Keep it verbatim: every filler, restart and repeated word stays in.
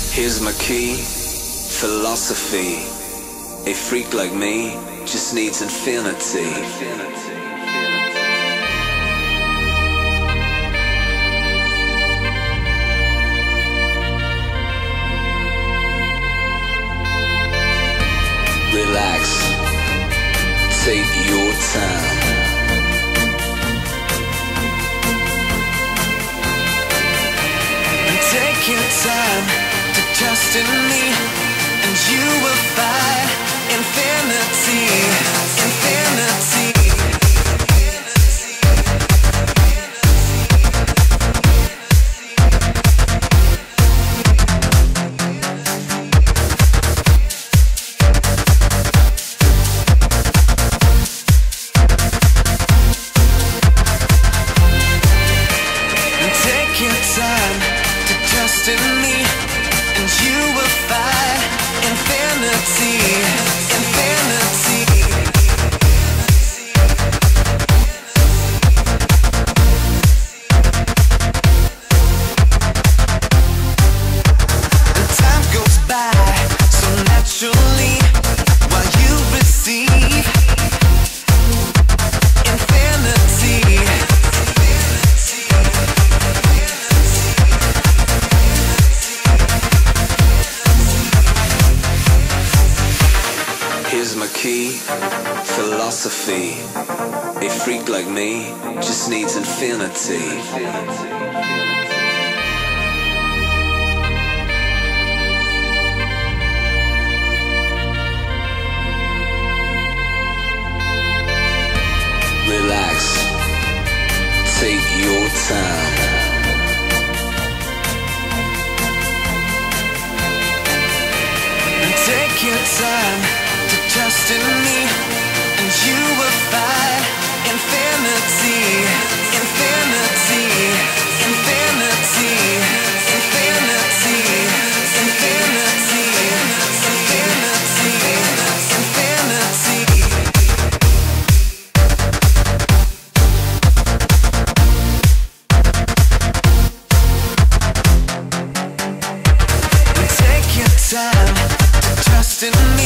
Here's my key, philosophy. A freak like me just needs infinity. Relax, take your time. Take your time to trust in me, and you will find infinity, infinity. Take your time to trust in me, and you will find infinity, infinity. And time goes by so naturally while you receive infinity. Here's my key, philosophy. A freak like me just needs infinity. Relax, take your time. Take your time to trust in me, and you will find infinity, infinity, infinity, infinity, infinity, infinity, infinity. Take your time to trust in me.